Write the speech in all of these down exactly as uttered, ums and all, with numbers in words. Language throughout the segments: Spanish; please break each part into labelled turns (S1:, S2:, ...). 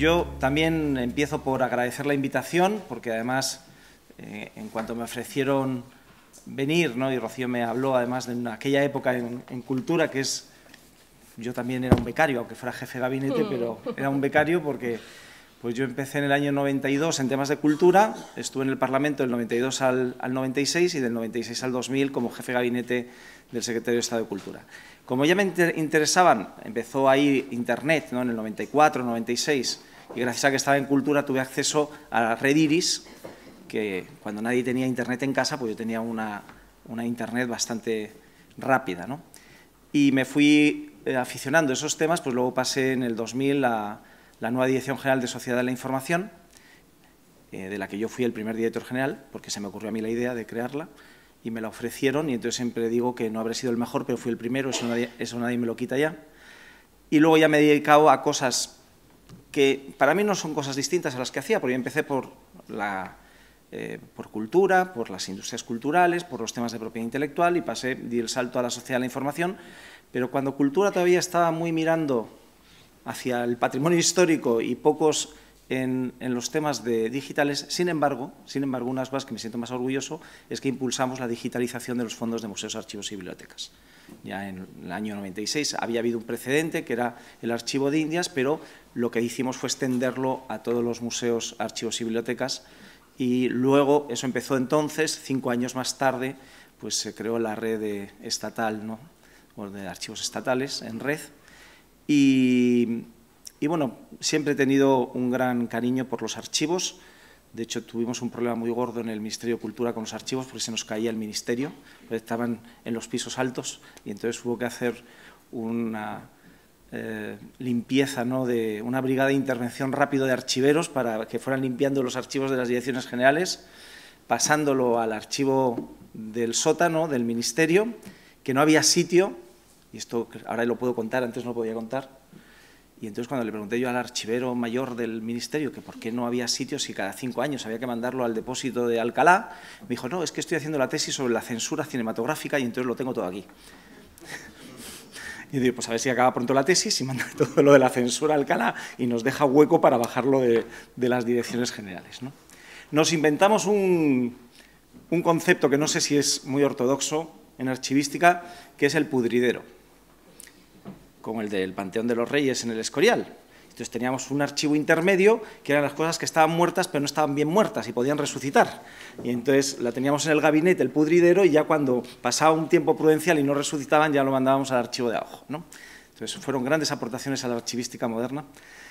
S1: Yo también empiezo por agradecer la invitación, porque además, eh, en cuanto me ofrecieron venir, ¿no? Y Rocío me habló además de aquella época en, en cultura, que es, yo también era un becario, aunque fuera jefe de gabinete, pero era un becario porque pues yo empecé en el año noventa y dos en temas de cultura, estuve en el Parlamento del noventa y dos al, al noventa y seis y del noventa y seis al dos mil como jefe de gabinete del secretario de Estado de Cultura. Como ya me inter interesaban, empezó ahí Internet, ¿no? En el noventa y cuatro, noventa y seis, y gracias a que estaba en cultura tuve acceso a la red Iris, que cuando nadie tenía Internet en casa, pues yo tenía una, una Internet bastante rápida, ¿no? Y me fui eh, aficionando a esos temas, pues luego pasé en el dos mil a la nueva Dirección General de Sociedad de la Información, eh, de la que yo fui el primer director general, porque se me ocurrió a mí la idea de crearla, y me la ofrecieron, y entonces siempre digo que no habré sido el mejor, pero fui el primero, eso nadie, eso nadie me lo quita ya. Y luego ya me he dedicado a cosas que para mí no son cosas distintas a las que hacía, porque yo empecé por, la, eh, por cultura, por las industrias culturales, por los temas de propiedad intelectual, y pasé, di el salto a la sociedad de la información, pero cuando cultura todavía estaba muy mirando hacia el patrimonio histórico y pocos en, en los temas de digitales. Sin embargo, sin embargo, unas cosas que me siento más orgulloso es que impulsamos la digitalización de los fondos de museos, archivos y bibliotecas. Ya en el año noventa y seis había habido un precedente, que era el Archivo de Indias, pero lo que hicimos fue extenderlo a todos los museos, archivos y bibliotecas, y luego, eso empezó entonces, cinco años más tarde, pues se creó la red de estatal, ¿no? O de archivos estatales en red. Y, y, bueno, siempre he tenido un gran cariño por los archivos. De hecho, tuvimos un problema muy gordo en el Ministerio de Cultura con los archivos porque se nos caía el ministerio, porque estaban en los pisos altos y entonces hubo que hacer una eh, limpieza, ¿no? De una brigada de intervención rápido de archiveros para que fueran limpiando los archivos de las direcciones generales, pasándolo al archivo del sótano del ministerio, que no había sitio. Y esto ahora lo puedo contar, antes no lo podía contar. Y entonces cuando le pregunté yo al archivero mayor del ministerio que por qué no había sitios si cada cinco años había que mandarlo al depósito de Alcalá, me dijo, no, es que estoy haciendo la tesis sobre la censura cinematográfica y entonces lo tengo todo aquí. Y digo, pues a ver si acaba pronto la tesis y manda todo lo de la censura a Alcalá y nos deja hueco para bajarlo de, de las direcciones generales, ¿no? Nos inventamos un, un concepto que no sé si es muy ortodoxo en archivística, que es el pudridero, como el del Panteón de los Reyes en el Escorial. Entonces teníamos un archivo intermedio, que eran las cosas que estaban muertas, pero no estaban bien muertas y podían resucitar. Y entonces la teníamos en el gabinete, el pudridero, y ya cuando pasaba un tiempo prudencial y no resucitaban, ya lo mandábamos al archivo de abajo, ¿no? Entonces fueron grandes aportaciones a la archivística moderna.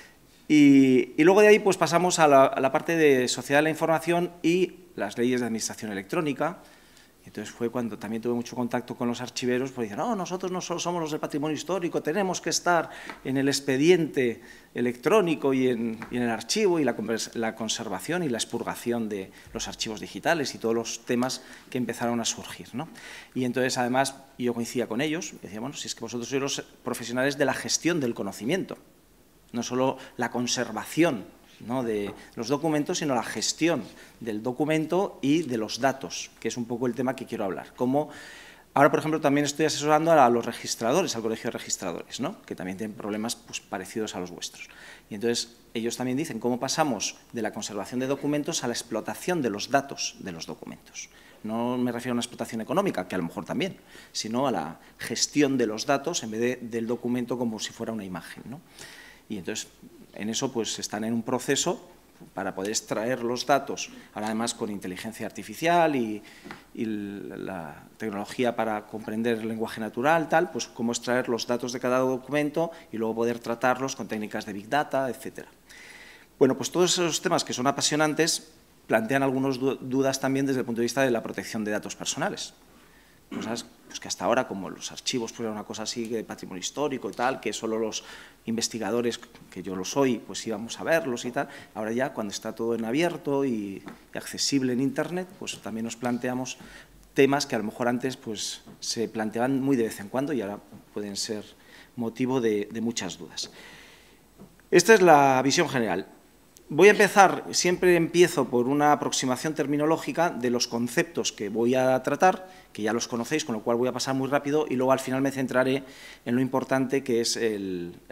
S1: Y, y luego de ahí pues pasamos a la, a la parte de sociedad de la información y las leyes de administración electrónica. Entonces fue cuando también tuve mucho contacto con los archiveros, porque dicen, no, nosotros no solo somos los del patrimonio histórico, tenemos que estar en el expediente electrónico y en, y en el archivo y la, la conservación y la expurgación de los archivos digitales y todos los temas que empezaron a surgir, ¿no? Y entonces, además, yo coincidía con ellos, decía, bueno, si es que vosotros sois los profesionales de la gestión del conocimiento, no solo la conservación, ¿no? De los documentos, sino la gestión del documento y de los datos, que es un poco el tema que quiero hablar. Como ahora, por ejemplo, también estoy asesorando a los registradores, al Colegio de Registradores, ¿no? Que también tienen problemas pues, parecidos a los vuestros. Y entonces ellos también dicen cómo pasamos de la conservación de documentos a la explotación de los datos de los documentos. No me refiero a una explotación económica, que a lo mejor también, sino a la gestión de los datos en vez de, del documento como si fuera una imagen, ¿no? Y entonces, en eso pues están en un proceso para poder extraer los datos, ahora además con inteligencia artificial y, y la tecnología para comprender el lenguaje natural, tal, pues cómo extraer los datos de cada documento y luego poder tratarlos con técnicas de Big Data, etcétera. Bueno, pues todos esos temas que son apasionantes plantean algunas dudas también desde el punto de vista de la protección de datos personales. Cosas pues que hasta ahora, como los archivos pues era una cosa así de patrimonio histórico y tal, que solo los investigadores, que yo lo soy, pues íbamos a verlos y tal, ahora ya cuando está todo en abierto y, y accesible en Internet, pues también nos planteamos temas que a lo mejor antes pues se planteaban muy de vez en cuando y ahora pueden ser motivo de, de muchas dudas. Esta es la visión general. Voy a empezar, siempre empiezo por una aproximación terminológica de los conceptos que voy a tratar, que ya los conocéis, con lo cual voy a pasar muy rápido y luego al final me centraré en lo importante que es el,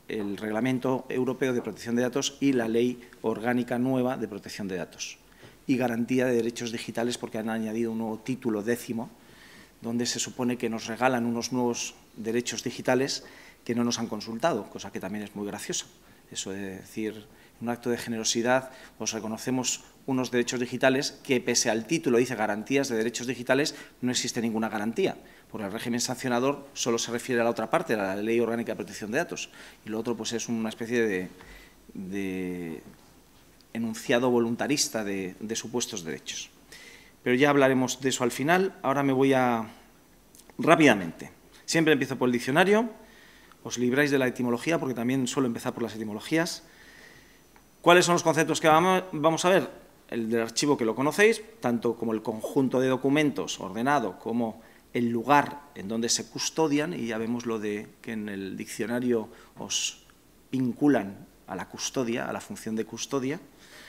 S1: el Reglamento Europeo de Protección de Datos y la Ley Orgánica Nueva de Protección de Datos. Y garantía de derechos digitales, porque han añadido un nuevo título décimo, donde se supone que nos regalan unos nuevos derechos digitales que no nos han consultado, cosa que también es muy graciosa. Eso de decir, en un acto de generosidad os reconocemos unos derechos digitales que, pese al título, dice garantías de derechos digitales, no existe ninguna garantía, porque el régimen sancionador solo se refiere a la otra parte, a la Ley Orgánica de Protección de Datos, y lo otro pues, es una especie de, de enunciado voluntarista de, de supuestos derechos. Pero ya hablaremos de eso al final. Ahora me voy a… rápidamente. Siempre empiezo por el diccionario. Os libráis de la etimología, porque también suelo empezar por las etimologías. ¿Cuáles son los conceptos que vamos a ver? El del archivo, que lo conocéis, tanto como el conjunto de documentos ordenado como el lugar en donde se custodian, y ya vemos lo de que en el diccionario os vinculan a la custodia, a la función de custodia.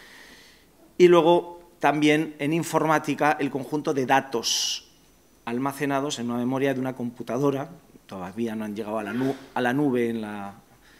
S1: Y luego también en informática el conjunto de datos almacenados en una memoria de una computadora. Todavía no han llegado a la, nu a la nube en la,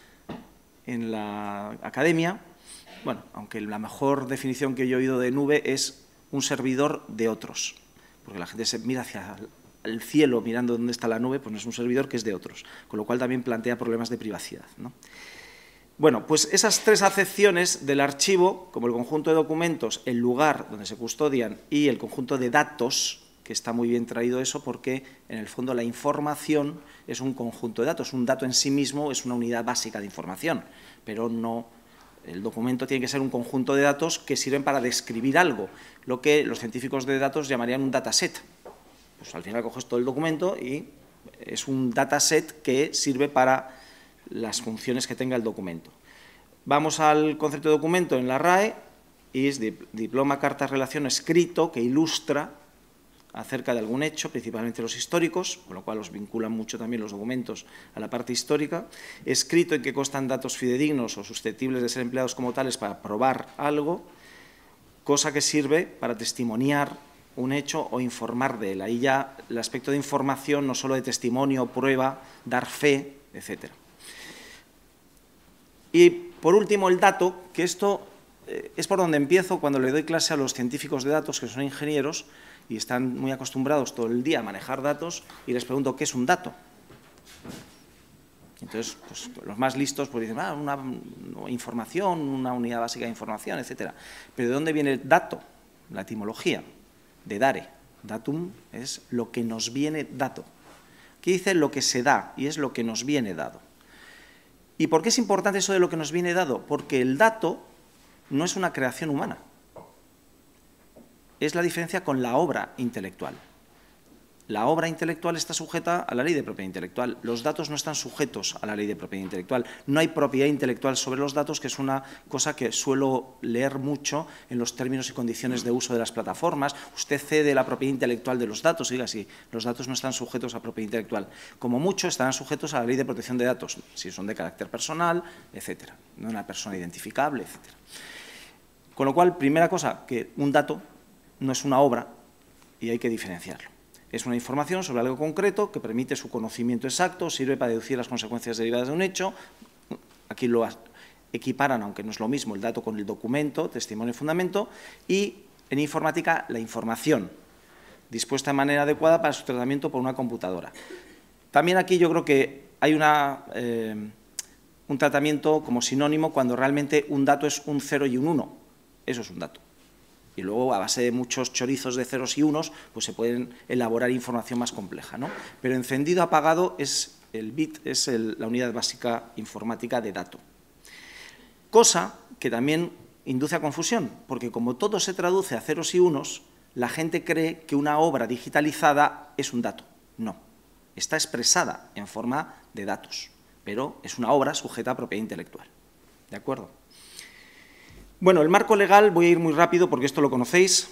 S1: en la academia. Bueno, aunque la mejor definición que yo he oído de nube es un servidor de otros, porque la gente se mira hacia el cielo mirando dónde está la nube, pues no es un servidor que es de otros, con lo cual también plantea problemas de privacidad, ¿no? Bueno, pues esas tres acepciones del archivo, como el conjunto de documentos, el lugar donde se custodian y el conjunto de datos, que está muy bien traído eso porque, en el fondo, la información es un conjunto de datos. Un dato en sí mismo es una unidad básica de información, pero no… El documento tiene que ser un conjunto de datos que sirven para describir algo, lo que los científicos de datos llamarían un dataset. Pues al final coges todo el documento y es un dataset que sirve para las funciones que tenga el documento. Vamos al concepto de documento en la R A E, y es diploma, carta, relación escrito que ilustra acerca de algún hecho, principalmente los históricos, con lo cual los vinculan mucho también los documentos a la parte histórica, escrito en que constan datos fidedignos o susceptibles de ser empleados como tales para probar algo, cosa que sirve para testimoniar un hecho o informar de él. Ahí ya el aspecto de información, no solo de testimonio, prueba, dar fe, etcétera. Y, por último, el dato, que esto eh, es por donde empiezo cuando le doy clase a los científicos de datos, que son ingenieros, y están muy acostumbrados todo el día a manejar datos, y les pregunto qué es un dato. Entonces, pues, los más listos pues dicen, ah, una, una información, una unidad básica de información, etcétera. Pero ¿de dónde viene el dato? La etimología, de dare. Datum es lo que nos viene dado. Aquí dice lo que se da, y es lo que nos viene dado. ¿Y por qué es importante eso de lo que nos viene dado? Porque el dato no es una creación humana. Es la diferencia con la obra intelectual. La obra intelectual está sujeta a la ley de propiedad intelectual. Los datos no están sujetos a la ley de propiedad intelectual. No hay propiedad intelectual sobre los datos, que es una cosa que suelo leer mucho en los términos y condiciones de uso de las plataformas. Usted cede la propiedad intelectual de los datos. Diga, sí, los datos no están sujetos a propiedad intelectual. Como mucho estarán sujetos a la ley de protección de datos, si son de carácter personal, etcétera. No una persona identificable, etcétera. Con lo cual, primera cosa, que un dato no es una obra y hay que diferenciarlo. Es una información sobre algo concreto que permite su conocimiento exacto, sirve para deducir las consecuencias derivadas de un hecho. Aquí lo equiparan, aunque no es lo mismo, el dato con el documento, testimonio y fundamento. Y en informática, la información, dispuesta de manera adecuada para su tratamiento por una computadora. También aquí yo creo que hay una, eh, un tratamiento como sinónimo cuando realmente un dato es un cero y un uno. Eso es un dato. Y luego, a base de muchos chorizos de ceros y unos, pues se pueden elaborar información más compleja, ¿no? Pero encendido apagado es el bit, es el, la unidad básica informática de dato. Cosa que también induce a confusión, porque como todo se traduce a ceros y unos, la gente cree que una obra digitalizada es un dato. No, está expresada en forma de datos, pero es una obra sujeta a propiedad intelectual. ¿De acuerdo? Bueno, el marco legal, voy a ir muy rápido porque esto lo conocéis.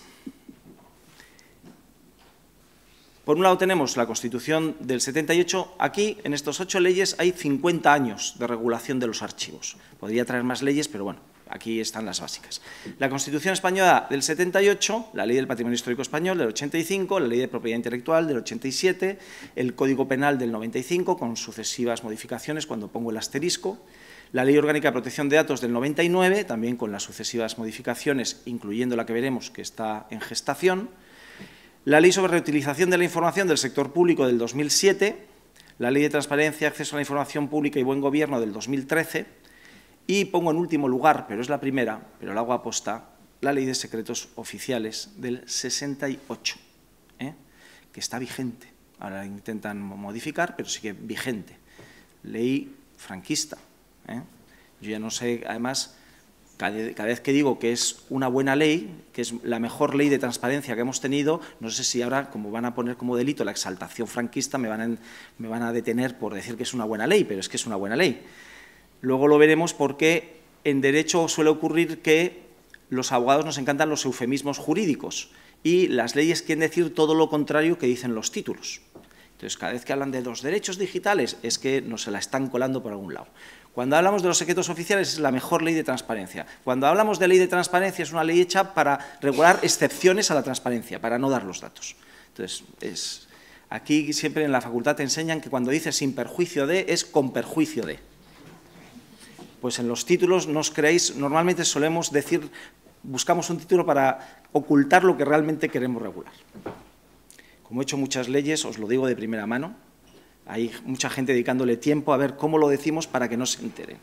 S1: Por un lado tenemos la Constitución del setenta y ocho. Aquí, en estos ocho leyes, hay cincuenta años de regulación de los archivos. Podría traer más leyes, pero bueno, aquí están las básicas. La Constitución española del setenta y ocho, la Ley del Patrimonio Histórico Español del ochenta y cinco, la Ley de Propiedad Intelectual del ochenta y siete, el Código Penal del noventa y cinco, con sucesivas modificaciones cuando pongo el asterisco, La Ley Orgánica de Protección de Datos del noventa y nueve, también con las sucesivas modificaciones, incluyendo la que veremos que está en gestación. La Ley sobre Reutilización de la Información del Sector Público del dos mil siete, la Ley de Transparencia, Acceso a la Información Pública y Buen Gobierno del dos mil trece y pongo en último lugar, pero es la primera, pero la hago aposta, la Ley de Secretos Oficiales del sesenta y ocho, ¿eh? que está vigente. Ahora la intentan modificar, pero sigue vigente. Ley franquista. ¿eh? Yo ya no sé, además, cada, cada vez que digo que es una buena ley, que es la mejor ley de transparencia que hemos tenido, no sé si ahora, como van a poner como delito la exaltación franquista, me van a, me van a detener por decir que es una buena ley, pero es que es una buena ley. Luego lo veremos porque en derecho suele ocurrir que los abogados nos encantan los eufemismos jurídicos y las leyes quieren decir todo lo contrario que dicen los títulos. Entonces, cada vez que hablan de los derechos digitales es que nos se la están colando por algún lado. Cuando hablamos de los secretos oficiales es la mejor ley de transparencia. Cuando hablamos de ley de transparencia es una ley hecha para regular excepciones a la transparencia, para no dar los datos. Entonces, es, aquí siempre en la facultad te enseñan que cuando dices sin perjuicio de, es con perjuicio de. Pues en los títulos, no os creéis, normalmente solemos decir, buscamos un título para ocultar lo que realmente queremos regular. Como he hecho muchas leyes, os lo digo de primera mano, hay mucha gente dedicándole tiempo a ver cómo lo decimos para que no se enteren.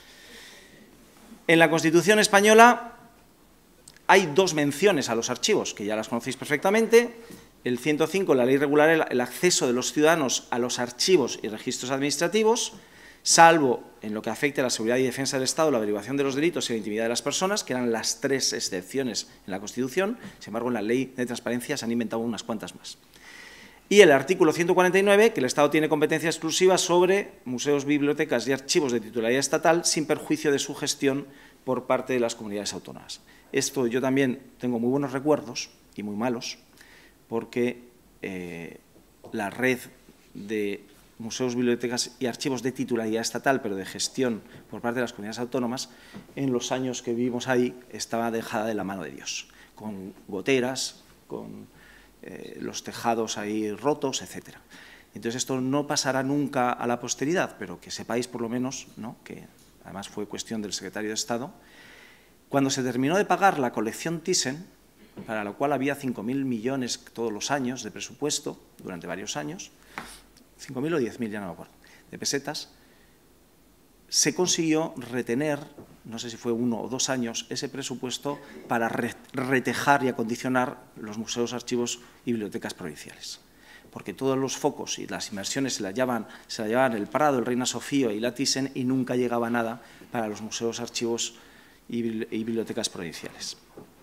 S1: En la Constitución española hay dos menciones a los archivos, que ya las conocéis perfectamente. El ciento cinco, la ley regulará el, el acceso de los ciudadanos a los archivos y registros administrativos, salvo en lo que afecte a la seguridad y defensa del Estado, la averiguación de los delitos y la intimidad de las personas, que eran las tres excepciones en la Constitución. Sin embargo, en la Ley de Transparencia se han inventado unas cuantas más. Y el artículo ciento cuarenta y nueve, que el Estado tiene competencia exclusiva sobre museos, bibliotecas y archivos de titularidad estatal, sin perjuicio de su gestión por parte de las comunidades autónomas. Esto yo también tengo muy buenos recuerdos, y muy malos, porque eh, la red de museos, bibliotecas y archivos de titularidad estatal, pero de gestión por parte de las comunidades autónomas, en los años que vivimos ahí, estaba dejada de la mano de Dios, con goteras, con eh, los tejados ahí rotos, etcétera. Entonces, esto no pasará nunca a la posteridad, pero que sepáis por lo menos, ¿no?, que además fue cuestión del secretario de Estado, cuando se terminó de pagar la colección Thyssen, para la cual había cinco mil millones todos los años de presupuesto, durante varios años, cinco mil o diez mil, ya no me acuerdo, de pesetas, se consiguió retener, no sé si fue uno o dos años, ese presupuesto para re retejar y acondicionar los museos, archivos y bibliotecas provinciales. Porque todos los focos y las inversiones se las llevaban, se las llevaban el Prado, el Reina Sofía y la Thyssen y nunca llegaba nada para los museos, archivos y, y bibliotecas provinciales.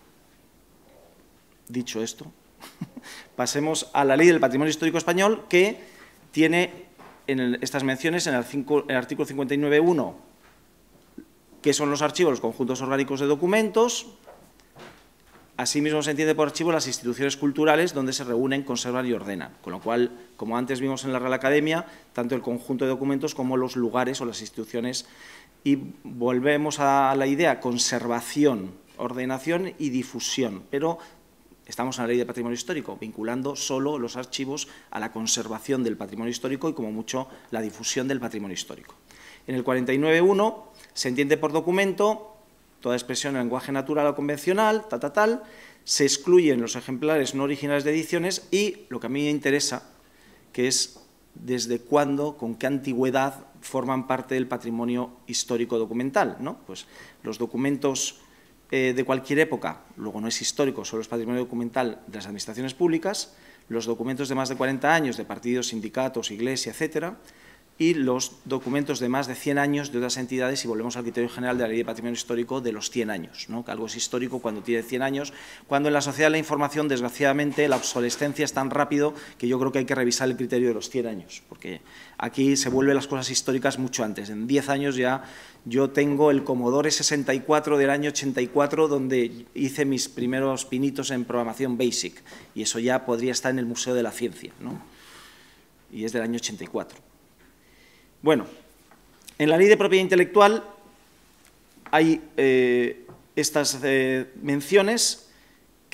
S1: Dicho esto, pasemos a la Ley del Patrimonio Histórico Español, que tiene en el, estas menciones en el, cinco, en el artículo cincuenta y nueve punto uno, que son los archivos, los conjuntos orgánicos de documentos. Asimismo, se entiende por archivo las instituciones culturales donde se reúnen, conservan y ordenan. Con lo cual, como antes vimos en la Real Academia, tanto el conjunto de documentos como los lugares o las instituciones. Y volvemos a la idea conservación, ordenación y difusión, pero estamos en la Ley de Patrimonio Histórico, vinculando solo los archivos a la conservación del patrimonio histórico y, como mucho, la difusión del patrimonio histórico. En el cuarenta y nueve punto uno se entiende por documento toda expresión en lenguaje natural o convencional, tal, tal, tal, se excluyen los ejemplares no originales de ediciones y lo que a mí me interesa, que es desde cuándo, con qué antigüedad forman parte del patrimonio histórico documental, ¿no? Pues los documentos Eh, de cualquier época, luego no es histórico, solo es patrimonio documental de las administraciones públicas, los documentos de más de cuarenta años de partidos, sindicatos, iglesia, etcétera, y los documentos de más de cien años de otras entidades, y volvemos al criterio general de la Ley de Patrimonio Histórico de los cien años, ¿no? Que algo es histórico cuando tiene cien años, cuando en la sociedad de la información, desgraciadamente, la obsolescencia es tan rápido que yo creo que hay que revisar el criterio de los cien años, porque aquí se vuelven las cosas históricas mucho antes. En diez años ya yo tengo el Commodore sesenta y cuatro del año ochenta y cuatro, donde hice mis primeros pinitos en programación BASIC, y eso ya podría estar en el Museo de la Ciencia, ¿no? Y es del año ochenta y cuatro. Bueno, en la Ley de Propiedad Intelectual hay eh, estas eh, menciones que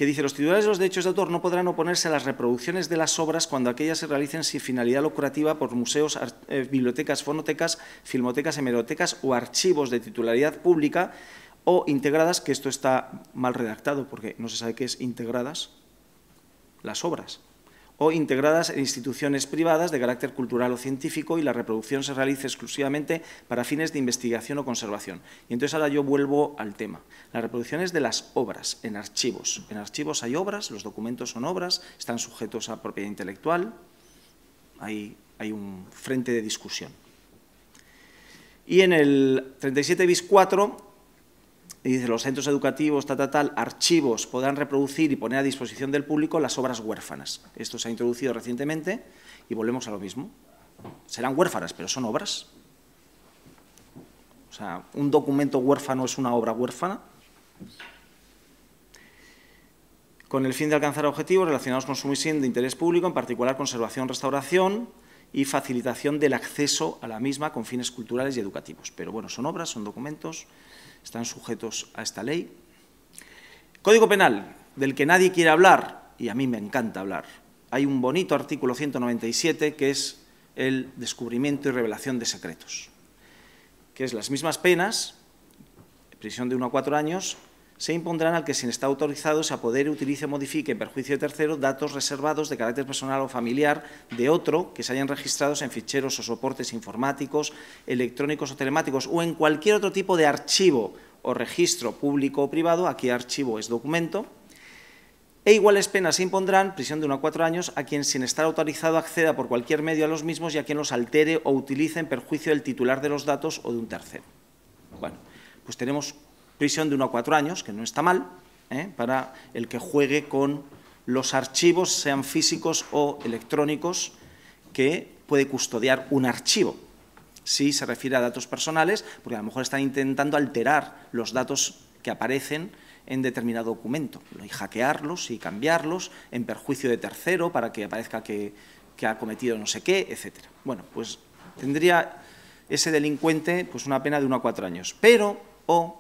S1: que dice, los titulares de los derechos de autor no podrán oponerse a las reproducciones de las obras cuando aquellas se realicen sin finalidad lucrativa por museos, eh, bibliotecas, fonotecas, filmotecas, hemerotecas o archivos de titularidad pública o integradas, que esto está mal redactado porque no se sabe qué es integradas, las obras, o integradas en instituciones privadas de carácter cultural o científico y la reproducción se realice exclusivamente para fines de investigación o conservación. Y entonces ahora yo vuelvo al tema. Las reproducciones de las obras en archivos. En archivos hay obras, los documentos son obras, están sujetos a propiedad intelectual, hay, hay un frente de discusión. Y en el treinta y siete bis cuatro... y dice, los centros educativos, tal, tal, tal, archivos podrán reproducir y poner a disposición del público las obras huérfanas. Esto se ha introducido recientemente y volvemos a lo mismo. Serán huérfanas, pero son obras. O sea, ¿un documento huérfano es una obra huérfana? Con el fin de alcanzar objetivos relacionados con su misión de interés público, en particular conservación, restauración y facilitación del acceso a la misma con fines culturales y educativos. Pero bueno, son obras, son documentos, están sujetos a esta ley. Código Penal, del que nadie quiere hablar, y a mí me encanta hablar. Hay un bonito artículo ciento noventa y siete que es el descubrimiento y revelación de secretos, que es las mismas penas, prisión de uno a cuatro años, se impondrán al que sin estar autorizado se apodere, utilice o modifique en perjuicio de tercero datos reservados de carácter personal o familiar de otro que se hayan registrados en ficheros o soportes informáticos, electrónicos o telemáticos o en cualquier otro tipo de archivo o registro público o privado, aquí archivo es documento, e iguales penas se impondrán, prisión de uno a cuatro años, a quien sin estar autorizado acceda por cualquier medio a los mismos y a quien los altere o utilice en perjuicio del titular de los datos o de un tercero. Bueno, pues tenemos prisión de uno a cuatro años, que no está mal, ¿eh? para el que juegue con los archivos, sean físicos o electrónicos, que puede custodiar un archivo. Si se refiere a datos personales, porque a lo mejor están intentando alterar los datos que aparecen en determinado documento, y hackearlos y cambiarlos en perjuicio de tercero para que aparezca que, que ha cometido no sé qué, etcétera. Bueno, pues tendría ese delincuente pues una pena de uno a cuatro años, pero o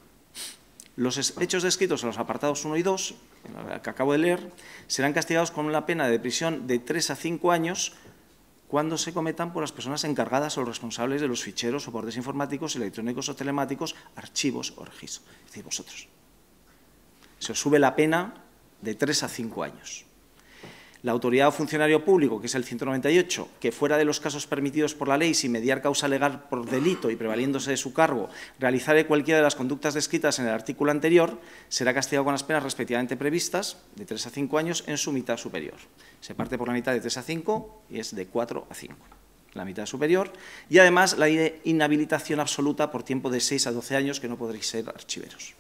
S1: los hechos descritos en los apartados uno y dos, que acabo de leer, serán castigados con una pena de prisión de tres a cinco años cuando se cometan por las personas encargadas o responsables de los ficheros, soportes informáticos, electrónicos o telemáticos, archivos o registros, es decir, vosotros. Se os sube la pena de tres a cinco años. La autoridad o funcionario público, que es el ciento noventa y ocho, que fuera de los casos permitidos por la ley, sin mediar causa legal por delito y prevaliéndose de su cargo, realizare cualquiera de las conductas descritas en el artículo anterior, será castigado con las penas respectivamente previstas, de tres a cinco años, en su mitad superior. Se parte por la mitad de tres a cinco y es de cuatro a cinco, la mitad superior. Y además la inhabilitación absoluta por tiempo de seis a doce años, que no podréis ser archiveros.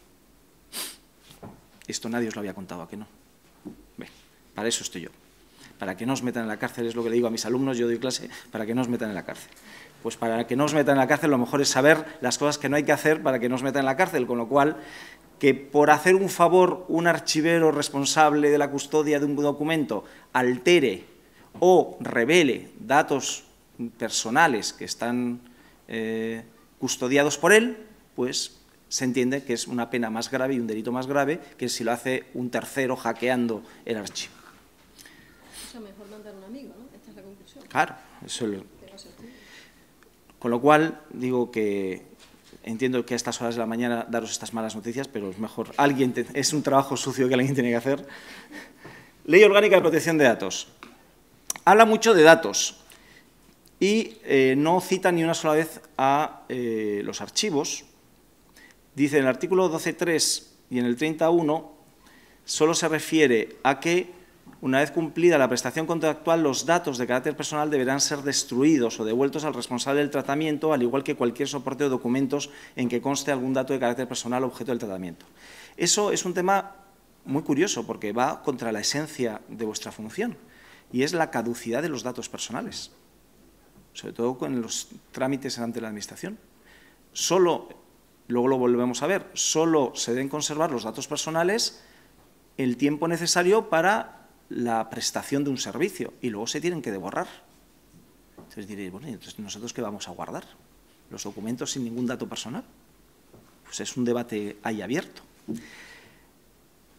S1: Esto nadie os lo había contado, ¿a que no? Bien, para eso estoy yo. Para que no os metan en la cárcel, es lo que le digo a mis alumnos, yo doy clase, para que no os metan en la cárcel. Pues para que no os metan en la cárcel, lo mejor es saber las cosas que no hay que hacer para que no os metan en la cárcel, con lo cual, que por hacer un favor un archivero responsable de la custodia de un documento altere o revele datos personales que están eh, custodiados por él, pues se entiende que es una pena más grave y un delito más grave que si lo hace un tercero hackeando el archivo.
S2: O sea, mejor mandar a un amigo, ¿no? Esta es la conclusión.
S1: Claro, eso es lo... Con lo cual, digo que entiendo que a estas horas de la mañana daros estas malas noticias, pero es mejor, alguien te... es un trabajo sucio que alguien tiene que hacer. Ley Orgánica de Protección de Datos. Habla mucho de datos y eh, no cita ni una sola vez a eh, los archivos. Dice en el artículo doce punto tres y en el treinta punto uno solo se refiere a que una vez cumplida la prestación contractual, los datos de carácter personal deberán ser destruidos o devueltos al responsable del tratamiento, al igual que cualquier soporte o documentos en que conste algún dato de carácter personal objeto del tratamiento. Eso es un tema muy curioso porque va contra la esencia de vuestra función y es la caducidad de los datos personales, sobre todo con los trámites ante la Administración. Solo, luego lo volvemos a ver, solo se deben conservar los datos personales el tiempo necesario para la prestación de un servicio y luego se tienen que borrar. Entonces diréis, bueno, ¿y entonces nosotros qué vamos a guardar? ¿Los documentos sin ningún dato personal? Pues es un debate ahí abierto.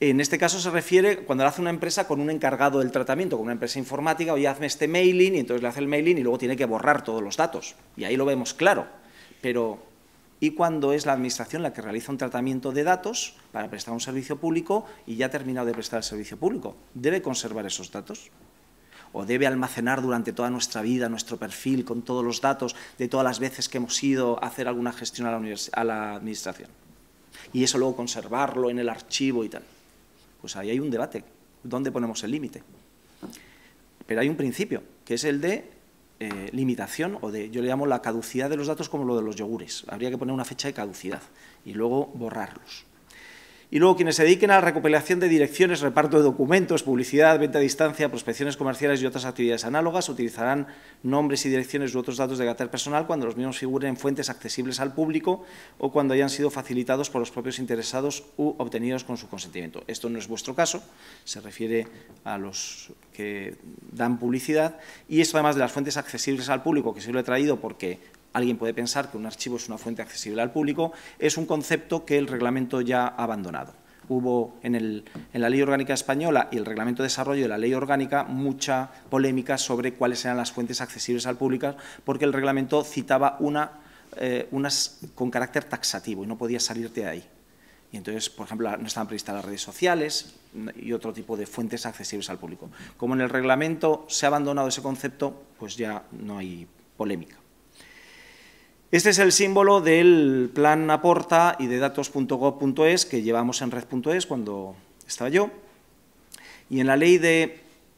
S1: En este caso se refiere cuando lo hace una empresa con un encargado del tratamiento, con una empresa informática, oye, hazme este mailing, y entonces le hace el mailing y luego tiene que borrar todos los datos. Y ahí lo vemos claro. Pero, ¿y cuando es la administración la que realiza un tratamiento de datos para prestar un servicio público y ya ha terminado de prestar el servicio público? ¿Debe conservar esos datos? ¿O debe almacenar durante toda nuestra vida nuestro perfil con todos los datos de todas las veces que hemos ido a hacer alguna gestión a la, a la administración? Y eso luego conservarlo en el archivo y tal. Pues ahí hay un debate. ¿Dónde ponemos el límite? Pero hay un principio, que es el de eh, limitación, o de, yo le llamo la caducidad de los datos como lo de los yogures. Habría que poner una fecha de caducidad y luego borrarlos. Y luego, quienes se dediquen a la recopilación de direcciones, reparto de documentos, publicidad, venta a distancia, prospecciones comerciales y otras actividades análogas, utilizarán nombres y direcciones u otros datos de carácter personal cuando los mismos figuren en fuentes accesibles al público o cuando hayan sido facilitados por los propios interesados u obtenidos con su consentimiento. Esto no es vuestro caso, se refiere a los que dan publicidad, y esto, además de las fuentes accesibles al público, que se lo he traído porque alguien puede pensar que un archivo es una fuente accesible al público, es un concepto que el reglamento ya ha abandonado. Hubo en, el, en la Ley Orgánica Española y el Reglamento de Desarrollo de la Ley Orgánica mucha polémica sobre cuáles eran las fuentes accesibles al público, porque el reglamento citaba una, eh, unas con carácter taxativo y no podía salirte de ahí. Y entonces, por ejemplo, no estaban previstas las redes sociales y otro tipo de fuentes accesibles al público. Como en el reglamento se ha abandonado ese concepto, pues ya no hay polémica. Este es el símbolo del plan Aporta y de datos punto gob punto es que llevamos en red punto es cuando estaba yo. Y en la ley de,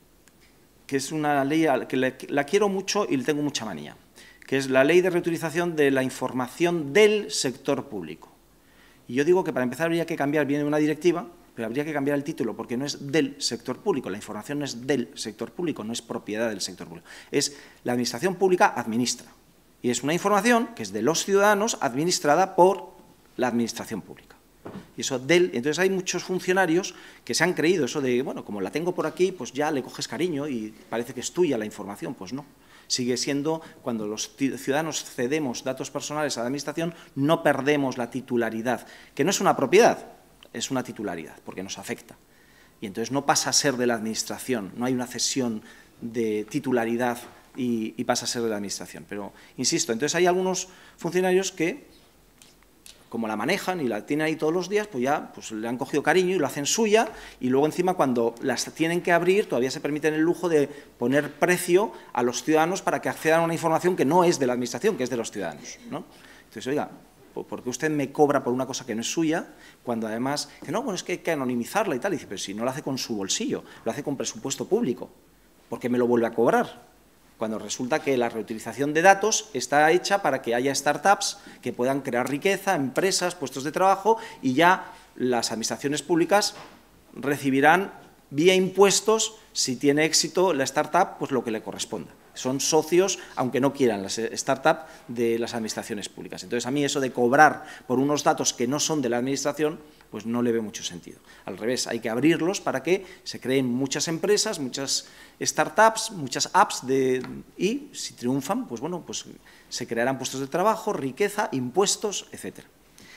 S1: que es una ley que la quiero mucho y le tengo mucha manía, que es la ley de reutilización de la información del sector público. Y yo digo que para empezar habría que cambiar, viene una directiva, pero habría que cambiar el título porque no es del sector público, la información no es del sector público, no es propiedad del sector público, es la administración pública administra. Y es una información que es de los ciudadanos administrada por la administración pública. Y eso del, entonces hay muchos funcionarios que se han creído eso de, bueno, como la tengo por aquí, pues ya le coges cariño y parece que es tuya la información. Pues no. Sigue siendo, cuando los ciudadanos cedemos datos personales a la administración, no perdemos la titularidad, que no es una propiedad, es una titularidad, porque nos afecta. Y entonces no pasa a ser de la administración, no hay una cesión de titularidad Y, y pasa a ser de la administración. Pero, insisto, entonces hay algunos funcionarios que, como la manejan y la tienen ahí todos los días, pues ya pues, le han cogido cariño y lo hacen suya, y luego encima cuando las tienen que abrir todavía se permiten el lujo de poner precio a los ciudadanos para que accedan a una información que no es de la administración, que es de los ciudadanos, ¿no? Entonces, oiga, ¿por qué usted me cobra por una cosa que no es suya, cuando además, dice, no, bueno, es que hay que anonimizarla y tal? Y dice, pero si no lo hace con su bolsillo, lo hace con presupuesto público, ¿por qué me lo vuelve a cobrar? Cuando resulta que la reutilización de datos está hecha para que haya startups que puedan crear riqueza, empresas, puestos de trabajo, y ya las administraciones públicas recibirán vía impuestos, si tiene éxito la startup, pues lo que le corresponda. Son socios, aunque no quieran, las startups de las administraciones públicas. Entonces, a mí eso de cobrar por unos datos que no son de la administración, pues no le ve mucho sentido. Al revés, hay que abrirlos para que se creen muchas empresas, muchas startups, muchas apps, de, y si triunfan, pues bueno, pues se crearán puestos de trabajo, riqueza, impuestos, etcétera.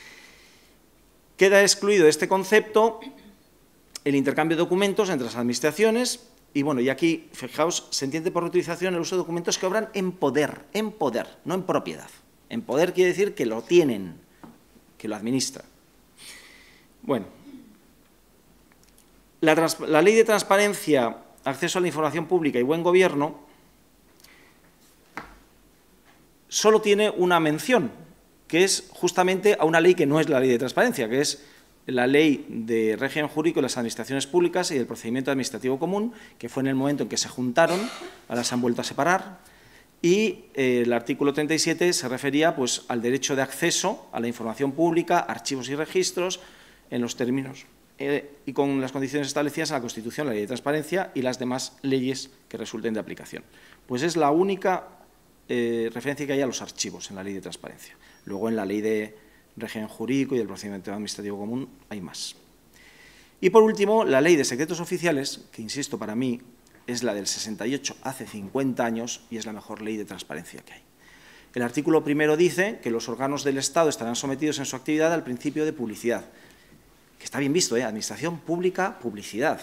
S1: Queda excluido de este concepto el intercambio de documentos entre las administraciones. Y bueno, y aquí, fijaos, se entiende por reutilización el uso de documentos que obran en poder, en poder, no en propiedad. En poder quiere decir que lo tienen, que lo administran. Bueno, la, la Ley de Transparencia, Acceso a la Información Pública y Buen Gobierno solo tiene una mención, que es justamente a una ley que no es la Ley de Transparencia, que es la Ley de Régimen Jurídico de las Administraciones Públicas y del Procedimiento Administrativo Común, que fue en el momento en que se juntaron, ahora se han vuelto a separar, y eh, el artículo treinta y siete se refería pues, al derecho de acceso a la información pública, archivos y registros, en los términos eh, y con las condiciones establecidas en la Constitución, la Ley de Transparencia y las demás leyes que resulten de aplicación. Pues es la única eh, referencia que hay a los archivos en la Ley de Transparencia. Luego, en la Ley de Régimen Jurídico y del Procedimiento Administrativo Común hay más. Y, por último, la Ley de Secretos Oficiales, que, insisto, para mí es la del sesenta y ocho, hace cincuenta años, y es la mejor ley de transparencia que hay. El artículo primero dice que los órganos del Estado estarán sometidos en su actividad al principio de publicidad. que está bien visto, ¿eh? Administración pública, publicidad.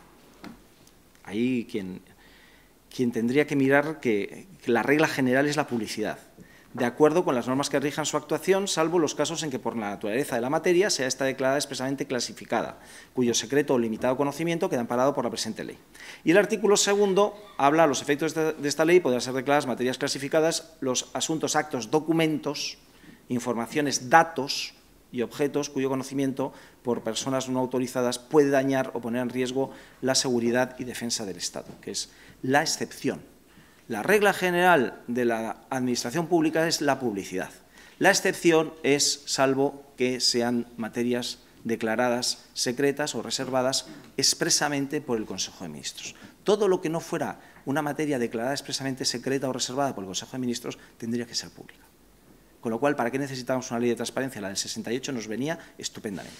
S1: Ahí quien, quien tendría que mirar que, que la regla general es la publicidad, de acuerdo con las normas que rijan su actuación, salvo los casos en que por la naturaleza de la materia sea esta declarada expresamente clasificada, cuyo secreto o limitado conocimiento queda amparado por la presente ley. Y el artículo segundo habla a los efectos de esta, de esta ley, podrán ser declaradas materias clasificadas los asuntos, actos, documentos, informaciones, datos y objetos cuyo conocimiento por personas no autorizadas puede dañar o poner en riesgo la seguridad y defensa del Estado, que es la excepción. La regla general de la administración pública es la publicidad. La excepción es, salvo que sean materias declaradas secretas o reservadas expresamente por el Consejo de Ministros. Todo lo que no fuera una materia declarada expresamente secreta o reservada por el Consejo de Ministros tendría que ser pública. Con lo cual, ¿para qué necesitábamos una ley de transparencia? La del sesenta y ocho nos venía estupendamente.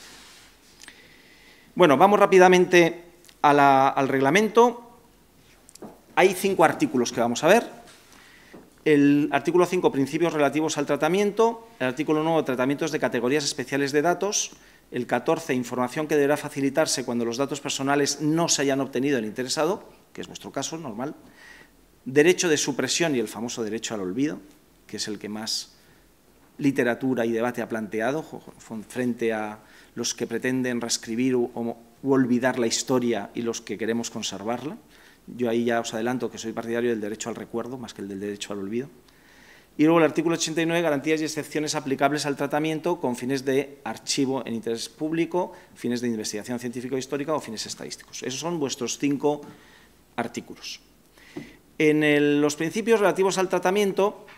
S1: Bueno, vamos rápidamente a la, al reglamento. Hay cinco artículos que vamos a ver. El artículo cinco, principios relativos al tratamiento. El artículo nueve, tratamientos de categorías especiales de datos. El catorce, información que deberá facilitarse cuando los datos personales no se hayan obtenido del interesado, que es vuestro caso, normal. Derecho de supresión y el famoso derecho al olvido, que es el que más literatura y debate ha planteado frente a los que pretenden reescribir o, o olvidar la historia y los que queremos conservarla. Yo ahí ya os adelanto que soy partidario del derecho al recuerdo más que el del derecho al olvido. Y luego el artículo ochenta y nueve, garantías y excepciones aplicables al tratamiento con fines de archivo en interés público, fines de investigación científica o histórica o fines estadísticos. Esos son vuestros cinco artículos. En el, los principios relativos al tratamiento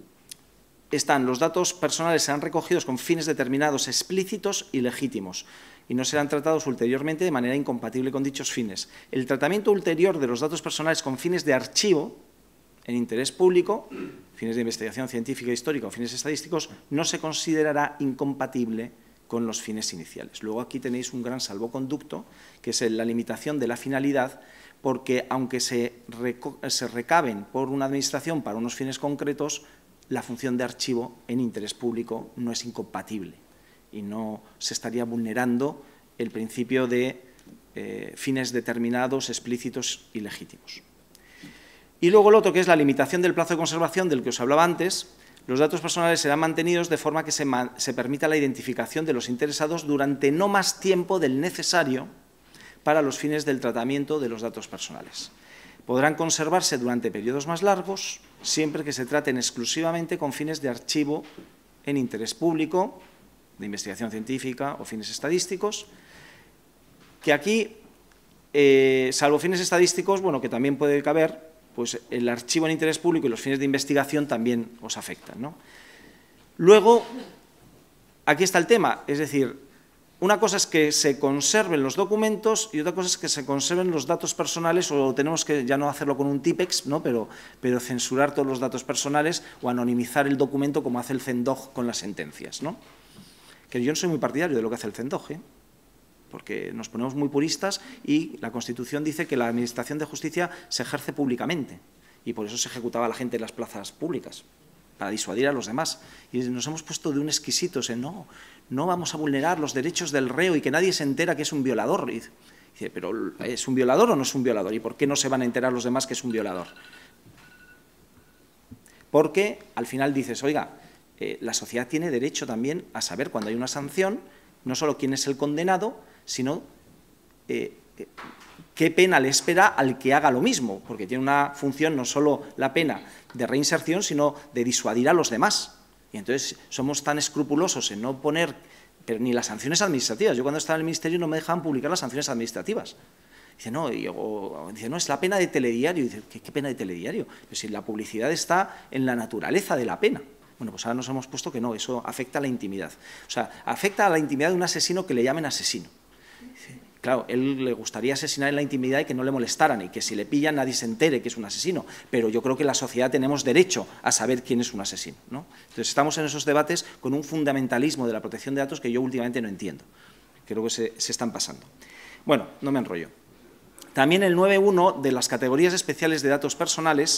S1: están los datos personales serán recogidos con fines determinados explícitos y legítimos y no serán tratados ulteriormente de manera incompatible con dichos fines. El tratamiento ulterior de los datos personales con fines de archivo en interés público, fines de investigación científica, histórica o fines estadísticos, no se considerará incompatible con los fines iniciales. Luego aquí tenéis un gran salvoconducto, que es la limitación de la finalidad, porque aunque se, se recaben por una administración para unos fines concretos, la función de archivo en interés público no es incompatible y no se estaría vulnerando el principio de eh, fines determinados, explícitos y legítimos. Y luego el otro, que es la limitación del plazo de conservación del que os hablaba antes. Los datos personales serán mantenidos de forma que se, se permita la identificación de los interesados durante no más tiempo del necesario para los fines del tratamiento de los datos personales. Podrán conservarse durante periodos más largos, siempre que se traten exclusivamente con fines de archivo en interés público, de investigación científica o fines estadísticos, que aquí, eh, salvo fines estadísticos, bueno, que también puede caber, pues el archivo en interés público y los fines de investigación también os afectan, ¿no? Luego, aquí está el tema, es decir, una cosa es que se conserven los documentos y otra cosa es que se conserven los datos personales, o tenemos que ya no hacerlo con un TIPEX, ¿no? pero, pero censurar todos los datos personales o anonimizar el documento como hace el CENDOG con las sentencias, ¿no? Que yo no soy muy partidario de lo que hace el CENDOG, ¿eh? Porque nos ponemos muy puristas y la Constitución dice que la Administración de Justicia se ejerce públicamente y por eso se ejecutaba a la gente en las plazas públicas, para disuadir a los demás. Y nos hemos puesto de un exquisitos en no, no vamos a vulnerar los derechos del reo y que nadie se entera que es un violador. Y dice, pero ¿es un violador o no es un violador? ¿Y por qué no se van a enterar los demás que es un violador? Porque al final dices, oiga, eh, la sociedad tiene derecho también a saber cuando hay una sanción, no solo quién es el condenado, sino eh, eh, qué pena le espera al que haga lo mismo, porque tiene una función no solo la pena de reinserción, sino de disuadir a los demás. Y entonces somos tan escrupulosos en no poner, pero ni las sanciones administrativas. Yo cuando estaba en el Ministerio no me dejaban publicar las sanciones administrativas. Dice, no, y, o, dice, no, es la pena de telediario. Y dice, ¿qué, qué pena de telediario? Pues si la publicidad está en la naturaleza de la pena. Bueno, pues ahora nos hemos puesto que no, eso afecta a la intimidad. O sea, afecta a la intimidad de un asesino que le llamen asesino. Claro, él le gustaría asesinar en la intimidad y que no le molestaran y que si le pillan nadie se entere que es un asesino, pero yo creo que la sociedad tenemos derecho a saber quién es un asesino, ¿no? Entonces estamos en esos debates con un fundamentalismo de la protección de datos que yo últimamente no entiendo. Creo que se, se están pasando. Bueno, no me enrollo. También el nueve punto uno de las categorías especiales de datos personales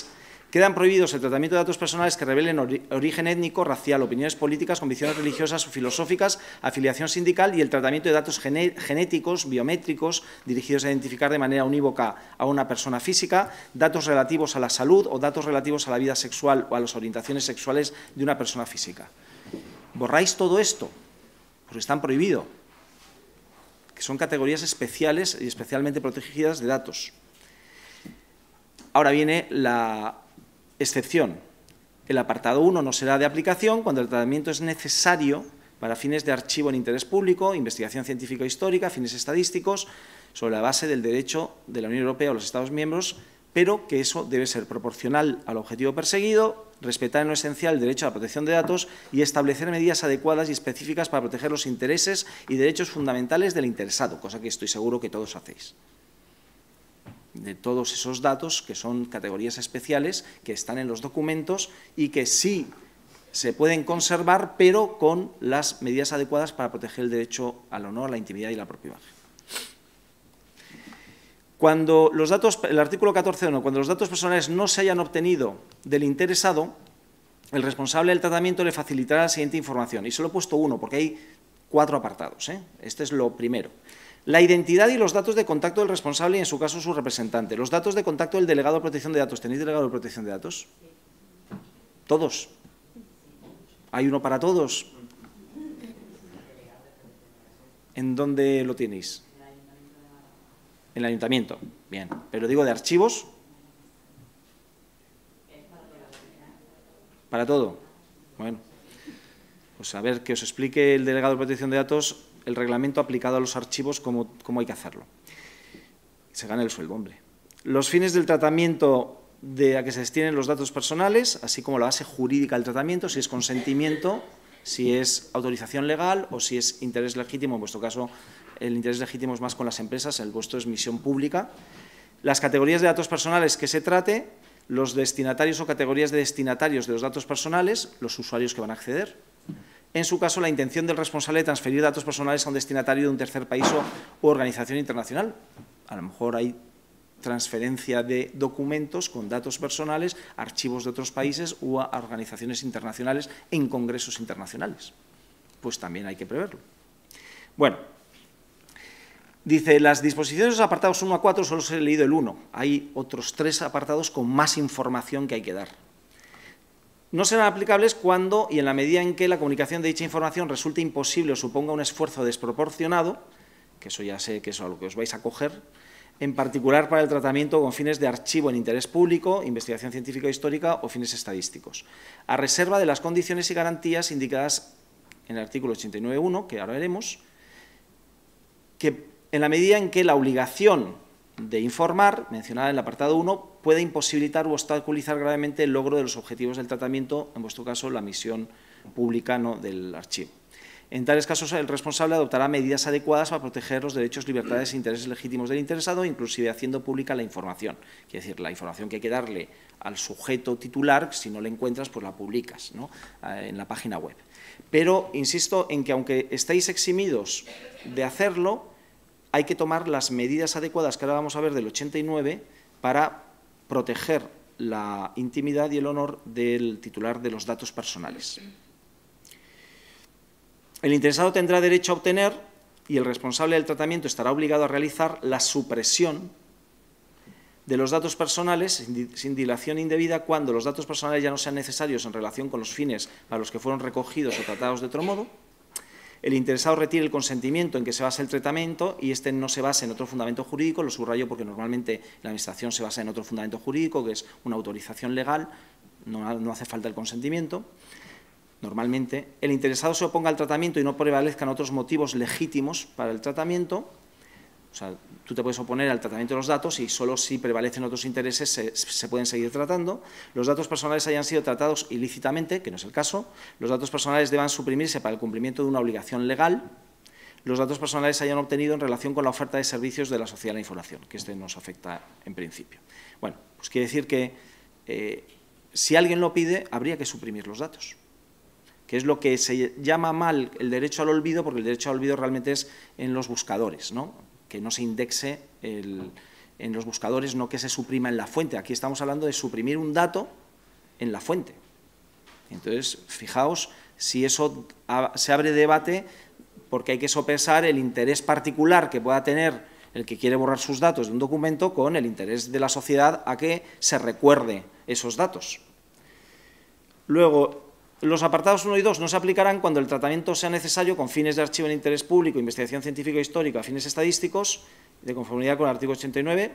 S1: Quedan prohibidos el tratamiento de datos personales que revelen ori origen étnico, racial, opiniones políticas, convicciones religiosas o filosóficas, afiliación sindical y el tratamiento de datos genéticos, biométricos, dirigidos a identificar de manera unívoca a una persona física, datos relativos a la salud o datos relativos a la vida sexual o a las orientaciones sexuales de una persona física. Borráis todo esto, porque están prohibidos, que son categorías especiales y especialmente protegidas de datos. Ahora viene la excepción. El apartado uno no será de aplicación cuando el tratamiento es necesario para fines de archivo en interés público, investigación científica o histórica, fines estadísticos, sobre la base del derecho de la Unión Europea o los Estados miembros, pero que eso debe ser proporcional al objetivo perseguido, respetar en lo esencial el derecho a la protección de datos y establecer medidas adecuadas y específicas para proteger los intereses y derechos fundamentales del interesado, cosa que estoy seguro que todos hacéis. De todos esos datos que son categorías especiales que están en los documentos y que sí se pueden conservar, pero con las medidas adecuadas para proteger el derecho al honor, a la intimidad y la propia imagen. Cuando los datos, el artículo catorce punto uno, cuando los datos personales no se hayan obtenido del interesado, el responsable del tratamiento le facilitará la siguiente información. Y solo he puesto uno, porque hay cuatro apartados, ¿eh? Este es lo primero. La identidad y los datos de contacto del responsable y, en su caso, su representante. Los datos de contacto del delegado de protección de datos. ¿Tenéis delegado de protección de datos? ¿Todos? ¿Hay uno para todos? ¿En dónde lo tenéis? En el ayuntamiento. Bien. Pero digo, de archivos. ¿Para todo? Bueno. Pues a ver, que os explique el delegado de protección de datos el reglamento aplicado a los archivos, cómo, cómo hay que hacerlo. Se gana el sueldo, hombre. Los fines del tratamiento de a que se destinen los datos personales, así como la base jurídica del tratamiento, si es consentimiento, si es autorización legal o si es interés legítimo. En vuestro caso, el interés legítimo es más con las empresas, el vuestro es misión pública. Las categorías de datos personales que se trate, los destinatarios o categorías de destinatarios de los datos personales, los usuarios que van a acceder. En su caso, la intención del responsable de transferir datos personales a un destinatario de un tercer país o u organización internacional. A lo mejor hay transferencia de documentos con datos personales, archivos de otros países u a organizaciones internacionales en congresos internacionales. Pues también hay que preverlo. Bueno, dice, las disposiciones de los apartados uno a cuatro, solo os he leído el uno. Hay otros tres apartados con más información que hay que dar. No serán aplicables cuando y en la medida en que la comunicación de dicha información resulte imposible o suponga un esfuerzo desproporcionado, que eso ya sé que es a lo que os vais a coger, en particular para el tratamiento con fines de archivo en interés público, investigación científica o histórica o fines estadísticos, a reserva de las condiciones y garantías indicadas en el artículo ochenta y nueve punto uno, que ahora veremos, que en la medida en que la obligación de informar, mencionada en el apartado uno, puede imposibilitar o obstaculizar gravemente el logro de los objetivos del tratamiento, en vuestro caso, la misión pública, ¿no?, del archivo. En tales casos, el responsable adoptará medidas adecuadas para proteger los derechos, libertades e intereses legítimos del interesado, inclusive haciendo pública la información. Quiere decir, la información que hay que darle al sujeto titular, si no la encuentras, pues la publicas, ¿no?, en la página web. Pero insisto en que, aunque estáis eximidos de hacerlo, hay que tomar las medidas adecuadas que ahora vamos a ver del ochenta y nueve para proteger la intimidad y el honor del titular de los datos personales. El interesado tendrá derecho a obtener y el responsable del tratamiento estará obligado a realizar la supresión de los datos personales sin dilación indebida cuando los datos personales ya no sean necesarios en relación con los fines para los que fueron recogidos o tratados de otro modo. El interesado retire el consentimiento en que se basa el tratamiento y este no se basa en otro fundamento jurídico, lo subrayo porque normalmente la Administración se basa en otro fundamento jurídico, que es una autorización legal, no, no hace falta el consentimiento. Normalmente, el interesado se oponga al tratamiento y no prevalezcan otros motivos legítimos para el tratamiento. O sea, tú te puedes oponer al tratamiento de los datos y solo si prevalecen otros intereses se, se pueden seguir tratando. Los datos personales hayan sido tratados ilícitamente, que no es el caso. Los datos personales deban suprimirse para el cumplimiento de una obligación legal. Los datos personales se hayan obtenido en relación con la oferta de servicios de la sociedad de la información, que este nos afecta en principio. Bueno, pues quiere decir que eh, si alguien lo pide, habría que suprimir los datos, que es lo que se llama mal el derecho al olvido, porque el derecho al olvido realmente es en los buscadores, ¿no?, que no se indexe el, en los buscadores, no que se suprima en la fuente. Aquí estamos hablando de suprimir un dato en la fuente. Entonces, fijaos si eso se abre debate, porque hay que sopesar el interés particular que pueda tener el que quiere borrar sus datos de un documento con el interés de la sociedad a que se recuerde esos datos. Luego, los apartados uno y dos no se aplicarán cuando el tratamiento sea necesario con fines de archivo en interés público, investigación científica e histórica, fines estadísticos, de conformidad con el artículo ochenta y nueve,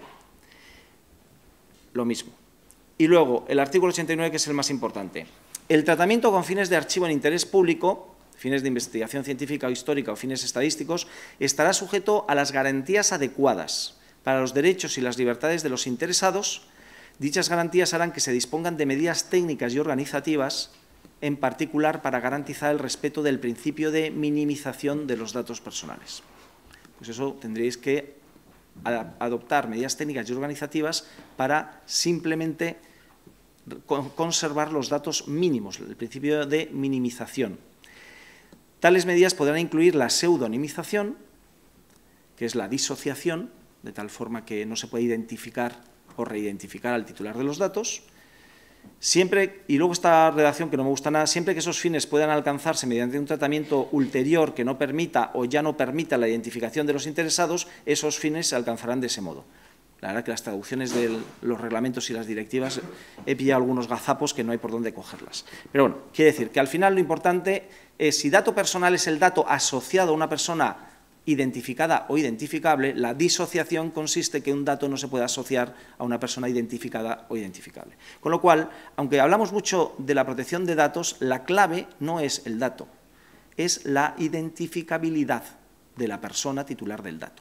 S1: lo mismo. Y luego, el artículo ochenta y nueve, que es el más importante. El tratamiento con fines de archivo en interés público, fines de investigación científica o histórica o fines estadísticos, estará sujeto a las garantías adecuadas para los derechos y las libertades de los interesados. Dichas garantías harán que se dispongan de medidas técnicas y organizativas, en particular para garantizar el respeto del principio de minimización de los datos personales. Pues eso tendréis que adoptar medidas técnicas y organizativas para simplemente conservar los datos mínimos, el principio de minimización. Tales medidas podrán incluir la pseudonimización, que es la disociación, de tal forma que no se puede identificar o reidentificar al titular de los datos. Siempre, y luego esta redacción que no me gusta nada, siempre que esos fines puedan alcanzarse mediante un tratamiento ulterior que no permita o ya no permita la identificación de los interesados, esos fines se alcanzarán de ese modo. La verdad que las traducciones de los reglamentos y las directivas he pillado algunos gazapos que no hay por dónde cogerlas. Pero bueno, quiere decir que al final lo importante es, si dato personal es el dato asociado a una persona identificada o identificable, la disociación consiste en que un dato no se puede asociar a una persona identificada o identificable. Con lo cual, aunque hablamos mucho de la protección de datos, la clave no es el dato, es la identificabilidad de la persona titular del dato.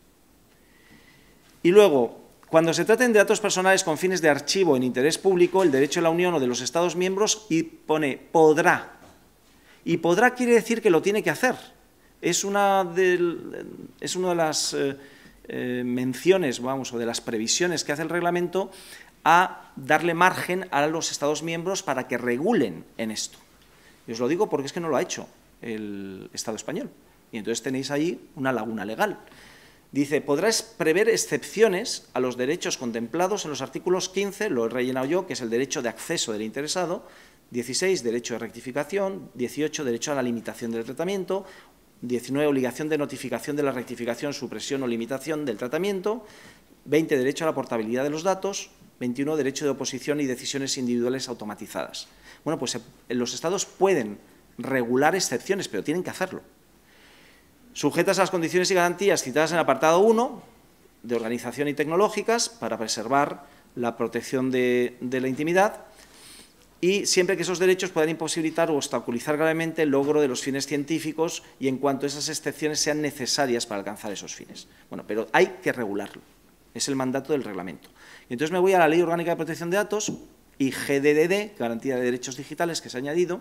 S1: Y luego, cuando se traten de datos personales con fines de archivo en interés público, el derecho de la Unión o de los Estados miembros, y pone podrá. Y podrá quiere decir que lo tiene que hacer. Es una de, es una de las eh, eh, menciones, vamos, o de las previsiones que hace el reglamento a darle margen a los Estados miembros para que regulen en esto. Y os lo digo porque es que no lo ha hecho el Estado español. Y entonces tenéis ahí una laguna legal. Dice, podrás prever excepciones a los derechos contemplados en los artículos quince, lo he rellenado yo, que es el derecho de acceso del interesado, dieciséis, derecho de rectificación, dieciocho, derecho a la limitación del tratamiento, diecinueve, obligación de notificación de la rectificación, supresión o limitación del tratamiento, veinte, derecho a la portabilidad de los datos, veintiuno, derecho de oposición y decisiones individuales automatizadas. Bueno, pues los Estados pueden regular excepciones, pero tienen que hacerlo. Sujetas a las condiciones y garantías citadas en el apartado uno, de organización y tecnológicas, para preservar la protección de, de la intimidad, y siempre que esos derechos puedan imposibilitar o obstaculizar gravemente el logro de los fines científicos y en cuanto esas excepciones sean necesarias para alcanzar esos fines. Bueno, pero hay que regularlo, es el mandato del reglamento. Y entonces me voy a la Ley Orgánica de Protección de Datos y G D D D, Garantía de Derechos Digitales, que se ha añadido,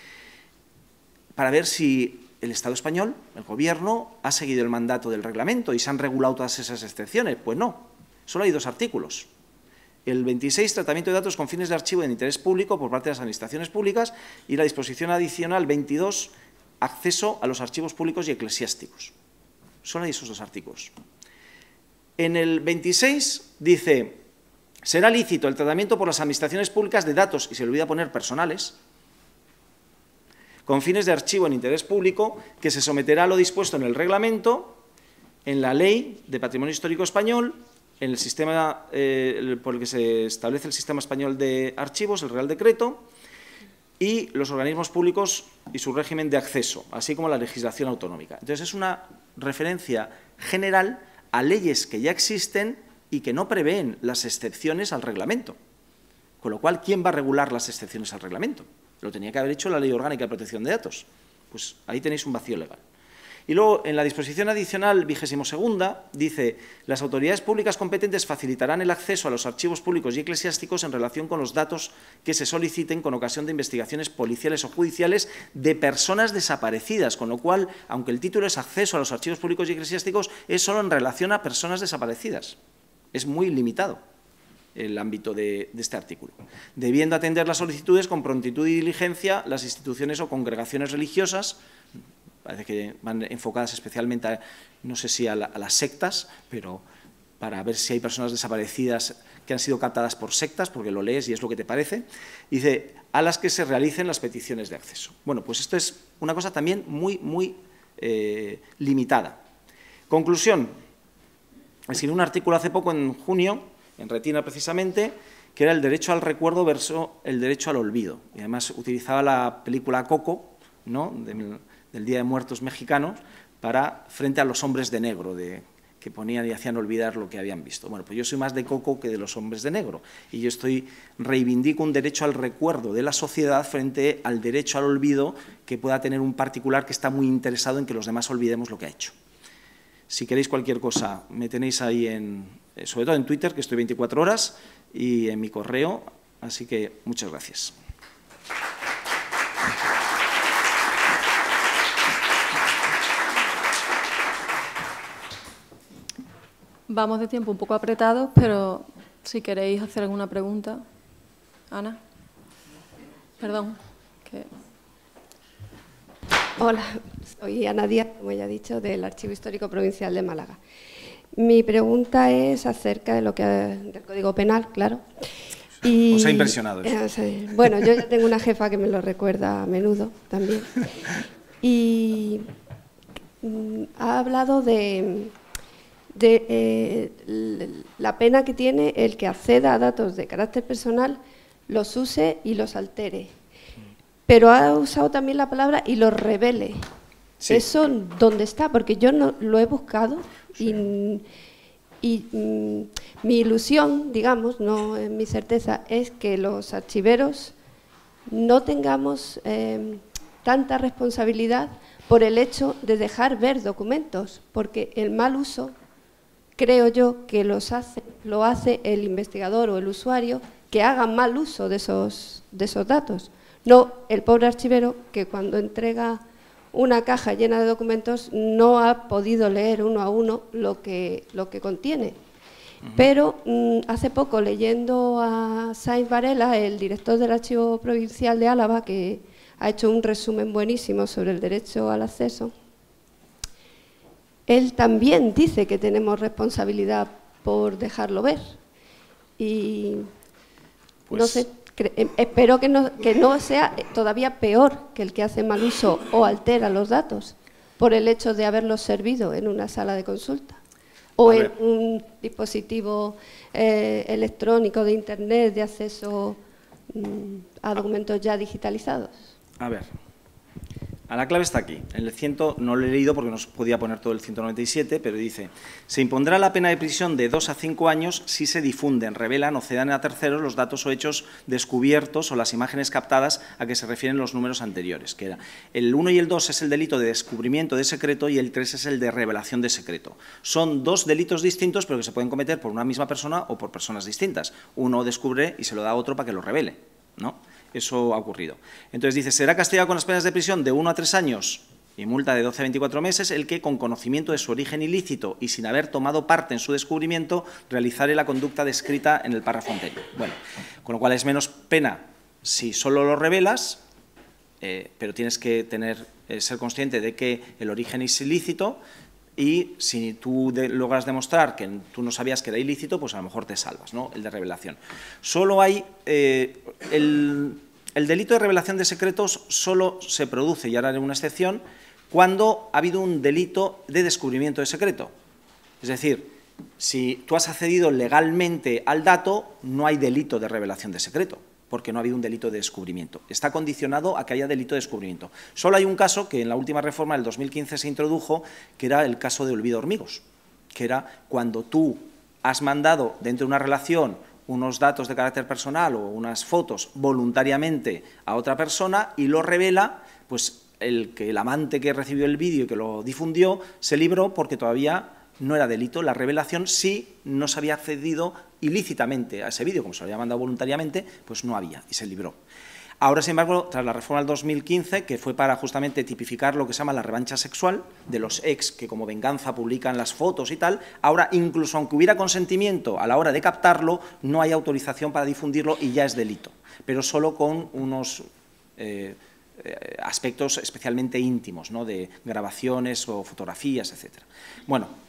S1: para ver si el Estado español, el Gobierno, ha seguido el mandato del reglamento y se han regulado todas esas excepciones. Pues no, solo hay dos artículos. El veintiséis, tratamiento de datos con fines de archivo en interés público por parte de las administraciones públicas, y la disposición adicional veintidós, acceso a los archivos públicos y eclesiásticos. Solo hay esos dos artículos. En el veintiséis dice, será lícito el tratamiento por las administraciones públicas de datos, y se le olvida poner personales, con fines de archivo en interés público, que se someterá a lo dispuesto en el reglamento, en la Ley de Patrimonio Histórico Español, en el sistema eh, por el que se establece el Sistema Español de Archivos, el Real Decreto, y los organismos públicos y su régimen de acceso, así como la legislación autonómica. Entonces, es una referencia general a leyes que ya existen y que no prevén las excepciones al reglamento. Con lo cual, ¿quién va a regular las excepciones al reglamento? Lo tenía que haber hecho la Ley Orgánica de Protección de Datos. Pues ahí tenéis un vacío legal. Y luego, en la disposición adicional vigésimo segunda, dice, las autoridades públicas competentes facilitarán el acceso a los archivos públicos y eclesiásticos en relación con los datos que se soliciten con ocasión de investigaciones policiales o judiciales de personas desaparecidas, con lo cual, aunque el título es acceso a los archivos públicos y eclesiásticos, es solo en relación a personas desaparecidas. Es muy limitado el ámbito de, de este artículo. Debiendo atender las solicitudes con prontitud y diligencia las instituciones o congregaciones religiosas, parece que van enfocadas especialmente, a, no sé si a, la, a las sectas, pero para ver si hay personas desaparecidas que han sido captadas por sectas, porque lo lees y es lo que te parece. Dice, a las que se realicen las peticiones de acceso. Bueno, pues esto es una cosa también muy, muy eh, limitada. Conclusión. Escribí un artículo hace poco, en junio, en Retina precisamente, que era el derecho al recuerdo versus el derecho al olvido. Y además utilizaba la película Coco, ¿no?, del, del Día de Muertos mexicano, para, frente a los hombres de negro, de, que ponían y hacían olvidar lo que habían visto. Bueno, pues yo soy más de Coco que de los hombres de negro, y yo estoy, reivindico un derecho al recuerdo de la sociedad frente al derecho al olvido que pueda tener un particular que está muy interesado en que los demás olvidemos lo que ha hecho. Si queréis cualquier cosa, me tenéis ahí, en, sobre todo en Twitter, que estoy veinticuatro horas, y en mi correo, así que muchas gracias.
S2: Vamos de tiempo un poco apretados, pero si queréis hacer alguna pregunta. Ana. Perdón. Que...
S3: Hola, soy Ana Díaz, como ya he dicho, del Archivo Histórico Provincial de Málaga. Mi pregunta es acerca de lo que del Código Penal, claro. Y,
S1: Os ha impresionado eso.
S3: Eh, bueno, yo ya tengo una jefa que me lo recuerda a menudo también. Y mm, ha hablado de, de eh, la pena que tiene el que acceda a datos de carácter personal, los use y los altere. Pero ha usado también la palabra y los revele. Sí. ¿Eso dónde está? Porque yo no lo he buscado y, y mm, mi ilusión, digamos, no es mi certeza, es que los archiveros no tengamos eh, tanta responsabilidad por el hecho de dejar ver documentos, porque el mal uso, creo yo, que los hace, lo hace el investigador o el usuario que haga mal uso de esos, de esos datos. No el pobre archivero que cuando entrega una caja llena de documentos no ha podido leer uno a uno lo que, lo que contiene. Uh-huh. Pero mmm, hace poco, leyendo a Sainz Varela, el director del Archivo Provincial de Álava, que ha hecho un resumen buenísimo sobre el derecho al acceso, él también dice que tenemos responsabilidad por dejarlo ver. Y pues... no sé... Espero que no, que no sea todavía peor que el que hace mal uso o altera los datos por el hecho de haberlos servido en una sala de consulta o en un dispositivo eh, electrónico de Internet de acceso mm, a documentos ya digitalizados.
S1: A ver, a la clave está aquí. En el ciento, no lo he leído porque no os podía poner todo el ciento noventa y siete, pero dice, se impondrá la pena de prisión de dos a cinco años si se difunden, revelan o cedan a terceros los datos o hechos descubiertos o las imágenes captadas a que se refieren los números anteriores, que era el uno y el dos es el delito de descubrimiento de secreto y el tres es el de revelación de secreto. Son dos delitos distintos, pero que se pueden cometer por una misma persona o por personas distintas. Uno descubre y se lo da a otro para que lo revele, ¿no? Eso ha ocurrido. Entonces dice, será castigado con las penas de prisión de uno a tres años y multa de doce a veinticuatro meses el que, con conocimiento de su origen ilícito y sin haber tomado parte en su descubrimiento, realizare la conducta descrita en el párrafo anterior. Bueno, con lo cual es menos pena si solo lo revelas, eh, pero tienes que tener, eh, ser consciente de que el origen es ilícito. Y si tú de, logras demostrar que tú no sabías que era ilícito, pues a lo mejor te salvas, ¿no? El de revelación. Solo hay, eh, el, el delito de revelación de secretos solo se produce, y ahora haré una excepción, cuando ha habido un delito de descubrimiento de secreto. Es decir, si tú has accedido legalmente al dato, no hay delito de revelación de secreto, porque no ha habido un delito de descubrimiento. Está condicionado a que haya delito de descubrimiento. Solo hay un caso que en la última reforma del dos mil quince se introdujo, que era el caso de olvido hormigos, que era cuando tú has mandado dentro de una relación unos datos de carácter personal o unas fotos voluntariamente a otra persona y lo revela, pues el, que el amante que recibió el vídeo y que lo difundió se libró porque todavía no era delito la revelación si no se había accedido ilícitamente a ese vídeo, como se lo había mandado voluntariamente, pues no había y se libró. Ahora, sin embargo, tras la reforma del dos mil quince, que fue para justamente tipificar lo que se llama la revancha sexual, de los ex que como venganza publican las fotos y tal, ahora incluso aunque hubiera consentimiento a la hora de captarlo, no hay autorización para difundirlo y ya es delito, pero solo con unos eh, aspectos especialmente íntimos, ¿no?, de grabaciones o fotografías, etcétera. Bueno,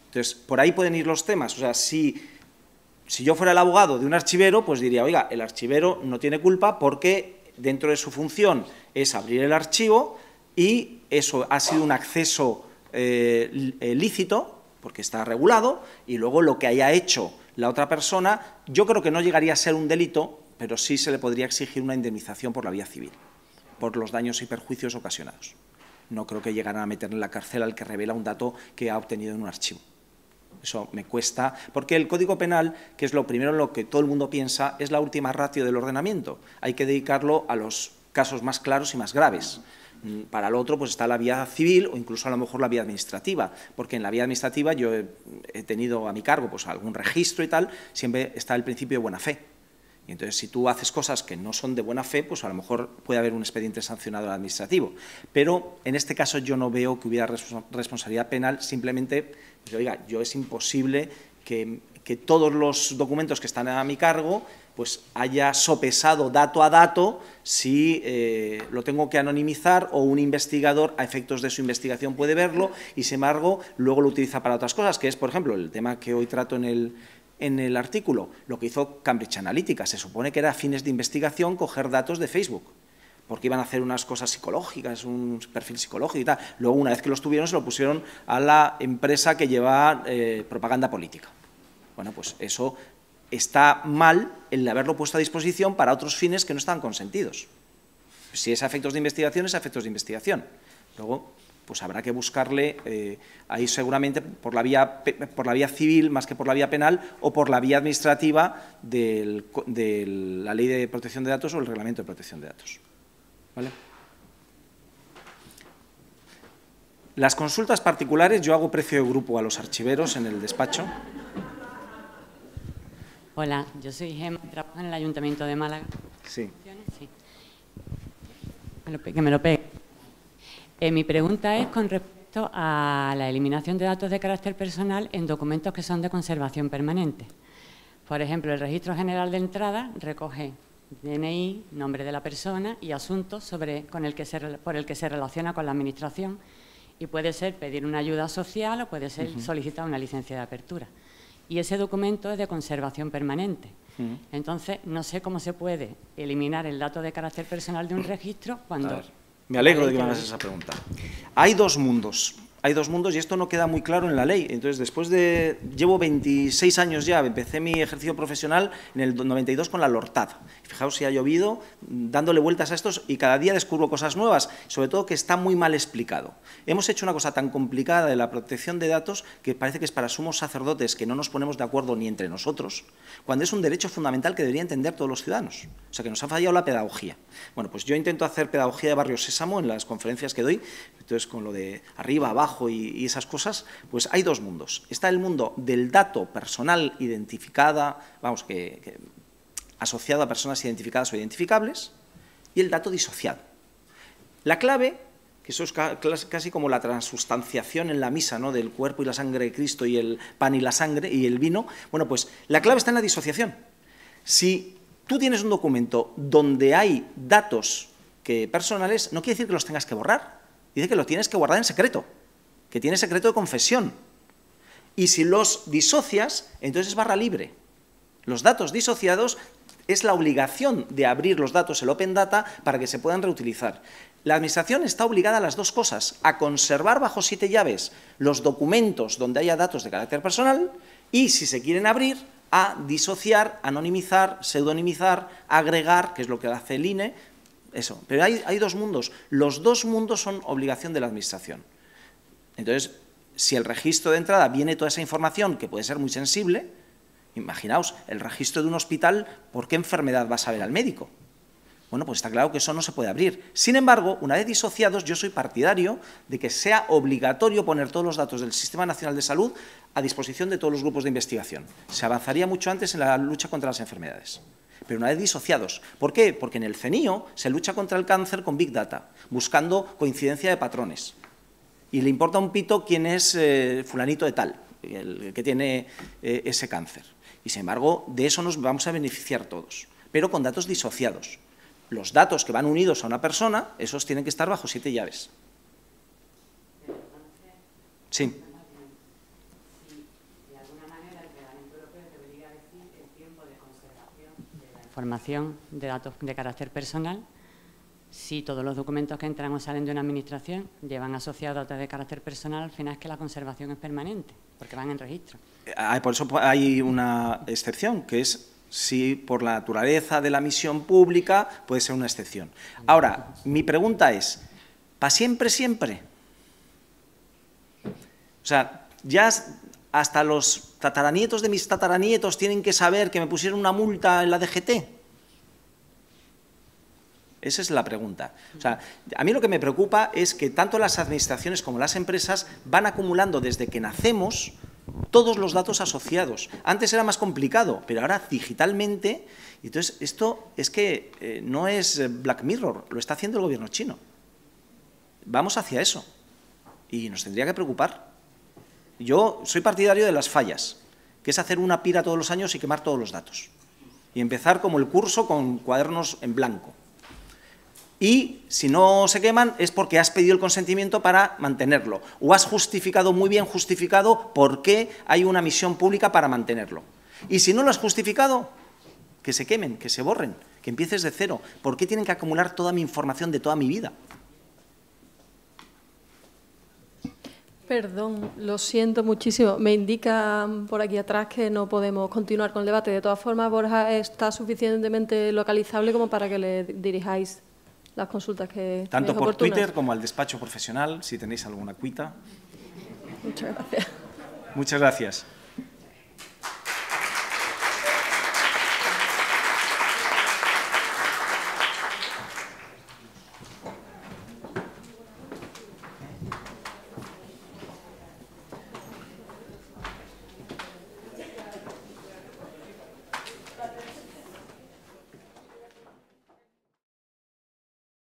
S1: Entonces, por ahí pueden ir los temas. O sea, si, si yo fuera el abogado de un archivero, pues diría, oiga, el archivero no tiene culpa porque dentro de su función es abrir el archivo y eso ha sido un acceso eh, lícito, porque está regulado, y luego lo que haya hecho la otra persona, yo creo que no llegaría a ser un delito, pero sí se le podría exigir una indemnización por la vía civil, por los daños y perjuicios ocasionados. No creo que llegaran a meter en la cárcel al que revela un dato que ha obtenido en un archivo. Eso me cuesta, porque el Código Penal, que es lo primero en lo que todo el mundo piensa, es la última ratio del ordenamiento. Hay que dedicarlo a los casos más claros y más graves. Para lo otro, pues está la vía civil o incluso a lo mejor la vía administrativa, porque en la vía administrativa yo he, he tenido a mi cargo pues algún registro y tal, siempre está el principio de buena fe. Y entonces, si tú haces cosas que no son de buena fe, pues a lo mejor puede haber un expediente sancionador administrativo. Pero en este caso yo no veo que hubiera responsabilidad penal, simplemente, pues, oiga, yo es imposible que, que todos los documentos que están a mi cargo pues haya sopesado dato a dato si eh, lo tengo que anonimizar o un investigador a efectos de su investigación puede verlo y, sin embargo, luego lo utiliza para otras cosas, que es, por ejemplo, el tema que hoy trato en el, en el artículo, lo que hizo Cambridge Analytica. Se supone que era a fines de investigación coger datos de Facebook, porque iban a hacer unas cosas psicológicas, un perfil psicológico y tal. Luego, una vez que los tuvieron, se lo pusieron a la empresa que lleva eh, propaganda política. Bueno, pues eso está mal el haberlo puesto a disposición para otros fines que no estaban consentidos. Si es a efectos de investigación, es a efectos de investigación. Luego, pues habrá que buscarle eh, ahí seguramente por la, vía, por la vía civil más que por la vía penal o por la vía administrativa del, de la Ley de Protección de Datos o el Reglamento de Protección de Datos. ¿Vale? Las consultas particulares, yo hago precio de grupo a los archiveros en el despacho.
S4: Hola, yo soy Gemma, trabajo en el Ayuntamiento de Málaga.
S1: Sí.
S4: Sí. Me lo, que me lo pegue. Eh, mi pregunta es con respecto a la eliminación de datos de carácter personal en documentos que son de conservación permanente. Por ejemplo, el Registro General de Entrada recoge D N I, nombre de la persona y asuntos sobre, con el que se, por el que se relaciona con la Administración, y puede ser pedir una ayuda social o puede ser uh-huh. solicitar una licencia de apertura. Y ese documento es de conservación permanente. Uh-huh. Entonces, no sé cómo se puede eliminar el dato de carácter personal de un registro cuando...
S1: A ver, me alegro de que me hagas esa pregunta. Hay dos mundos. Hay dos mundos y esto no queda muy claro en la ley. Entonces, después de... Llevo veintiséis años ya, empecé mi ejercicio profesional en el noventa y dos con la LORTAD. Fijaos si ha llovido, dándole vueltas a estos y cada día descubro cosas nuevas, sobre todo que está muy mal explicado. Hemos hecho una cosa tan complicada de la protección de datos que parece que es para sumos sacerdotes que no nos ponemos de acuerdo ni entre nosotros, cuando es un derecho fundamental que deberían entender todos los ciudadanos. O sea, que nos ha fallado la pedagogía. Bueno, pues yo intento hacer pedagogía de Barrio Sésamo en las conferencias que doy, entonces con lo de arriba, abajo y, y esas cosas, pues hay dos mundos. Está el mundo del dato personal identificada, vamos, que, que asociado a personas identificadas o identificables, y el dato disociado. La clave, que eso es casi como la transustanciación en la misa, ¿no?, del cuerpo y la sangre de Cristo y el pan y la sangre y el vino, bueno, pues la clave está en la disociación. Si tú tienes un documento donde hay datos que personales, no quiere decir que los tengas que borrar, dice que lo tienes que guardar en secreto, que tiene secreto de confesión. Y si los disocias, entonces es barra libre. Los datos disociados es la obligación de abrir los datos, el Open Data, para que se puedan reutilizar. La Administración está obligada a las dos cosas, a conservar bajo siete llaves los documentos donde haya datos de carácter personal y, si se quieren abrir, a disociar, anonimizar, pseudonimizar, agregar, que es lo que hace el I N E, eso. Pero hay, hay dos mundos. Los dos mundos son obligación de la Administración. Entonces, si el registro de entrada viene toda esa información, que puede ser muy sensible, imaginaos, el registro de un hospital, ¿por qué enfermedad va a saber al médico? Bueno, pues está claro que eso no se puede abrir. Sin embargo, una vez disociados, yo soy partidario de que sea obligatorio poner todos los datos del Sistema Nacional de Salud a disposición de todos los grupos de investigación. Se avanzaría mucho antes en la lucha contra las enfermedades. Pero una vez disociados. ¿Por qué? Porque en el CENIO se lucha contra el cáncer con Big Data, buscando coincidencia de patrones. Y le importa un pito quién es eh, fulanito de tal, el que tiene eh, ese cáncer. Y, sin embargo, de eso nos vamos a beneficiar todos, pero con datos disociados. Los datos que van unidos a una persona, esos tienen que estar bajo siete llaves. Sí.
S4: información de datos de carácter personal si todos los documentos que entran o salen de una administración llevan asociados datos de carácter personal? Al final es que la conservación es permanente, porque van en registro.
S1: Por eso hay una excepción, que es si por la naturaleza de la misión pública puede ser una excepción. Ahora, mi pregunta es, ¿para siempre, siempre? O sea, ya hasta los tataranietos de mis tataranietos tienen que saber que me pusieron una multa en la D G T. Esa es la pregunta. O sea, a mí lo que me preocupa es que tanto las administraciones como las empresas van acumulando desde que nacemos todos los datos asociados. Antes era más complicado, pero ahora digitalmente. Entonces, esto es que eh, no es Black Mirror, lo está haciendo el gobierno chino. Vamos hacia eso y nos tendría que preocupar. Yo soy partidario de las fallas, que es hacer una pira todos los años y quemar todos los datos. Y empezar como el curso con cuadernos en blanco. Y si no se queman es porque has pedido el consentimiento para mantenerlo o has justificado, muy bien justificado, por qué hay una misión pública para mantenerlo. Y si no lo has justificado, que se quemen, que se borren, que empieces de cero. ¿Por qué tienen que acumular toda mi información de toda mi vida?
S2: Perdón, lo siento muchísimo. Me indican por aquí atrás que no podemos continuar con el debate. De todas formas, Borja está suficientemente localizable como para que le dirijáis las consultas que
S1: tanto por
S2: oportunas.
S1: Twitter como al despacho profesional, si tenéis alguna cuita.
S2: Muchas gracias.
S1: Muchas gracias.